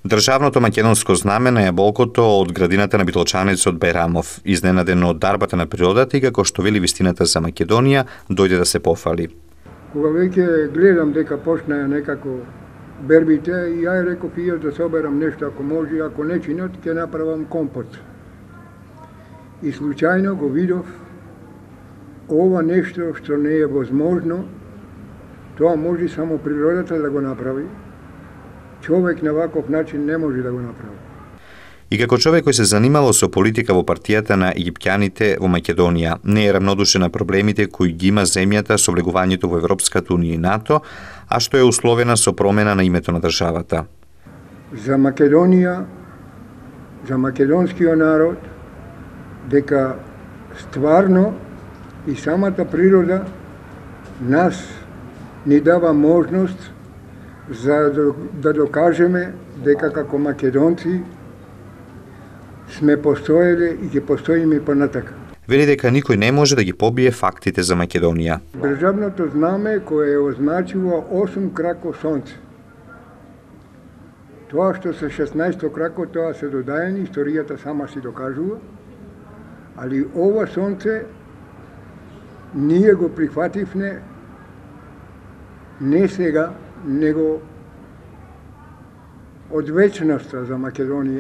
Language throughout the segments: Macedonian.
Државното македонско знаме на јаболкото од градината на битолчанецот Байрамов, изненаден од дарбата на природата и како што вели вистината за Македонија, дојде да се пофали. Кога веќе гледам дека почнаја некако бербите, и ја реков и јас да соберам нешто ако може, ако не чинат, ќе направам компот. И случајно го видов ова нешто што не е возможно, тоа може само природата да го направи. Човек на ваков начин не може да го направи. И како човек кој се занимало со политика во партијата на египтјаните во Македонија, не е равнодушен на проблемите кои ги има земјата со влегувањето во Европската унија и НАТО, а што е условена со промена на името на државата. За Македонија, за македонскиот народ, дека стварно и самата природа нас ни дава можност за да докажеме дека како македонци сме постоеле и ќе постоиме понатака. Вели дека никој не може да ги побие фактите за Македонија. Државното знаме кое е означило 8 крако сонце. Тоа што се 16 крако, тоа се додаени, историјата сама си докажува, али ова сонце ние го прифативме не сега, него од вечноста за Македонија,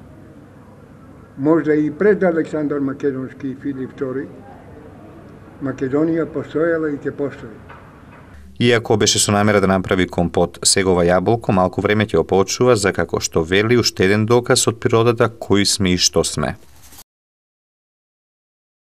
можда и пред Александар Македонски и Филип II, Македонија постоела и ќе постои. Иако беше со намера да направи компот, сега ова јаболко малку време ќе опочува за како што вели уште еден доказ од природата кои сме и што сме.